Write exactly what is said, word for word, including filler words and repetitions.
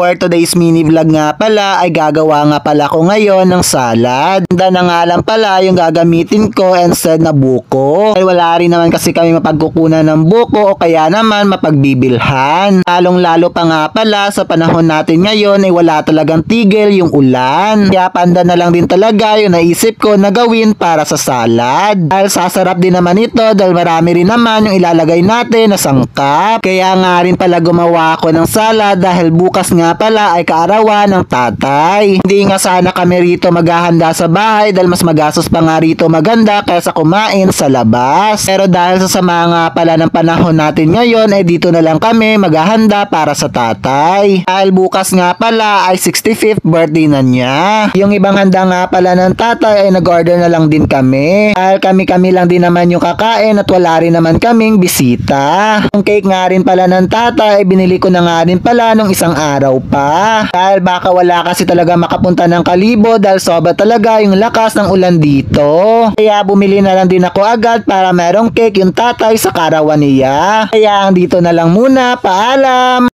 For today's mini vlog nga pala ay gagawa nga pala ko ngayon ng salad. Handa na nga lang pala yung gagamitin ko instead na buko. Ay wala rin naman kasi kami mapagkukunan ng buko o kaya naman mapagbibilhan. Lalong lalo pa nga pala sa panahon natin ngayon ay wala talagang tigil yung ulan. Kaya panda na lang din talaga yung naisip ko na gawin para sa salad. Dahil sasarap din naman ito dahil marami rin naman yung ilalagay natin na sangkap. Kaya nga rin pala gumawa ako ng salad dahil bukas nga pala ay kaarawan ng tatay. Hindi nga sana kami rito maghahanda sa bahay dahil mas magastos pa nga rito maganda kaysa kumain sa labas. Pero dahil sa sama nga pala ng panahon natin ngayon ay dito na lang kami maghahanda para sa tatay. Dahil bukas nga pala ay sixty-fifth birthday na niya. Yung ibang handa nga pala ng tatay ay nag-order na lang din kami. Dahil kami-kami lang din naman yung kakain at wala rin naman kaming bisita. Yung cake nga rin pala ng tatay ay binili ko na nga rin pala nung isang araw pa. Dahil baka wala kasi talaga makapunta ng Kalibo dahil sobra talaga yung lakas ng ulan dito. Kaya bumili na lang din ako agad para merong cake yung tatay sa karawan niya. Kaya dito na lang muna. Paalam!